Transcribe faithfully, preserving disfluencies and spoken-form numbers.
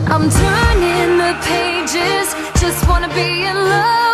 I'm turning the pages, just wanna be in love.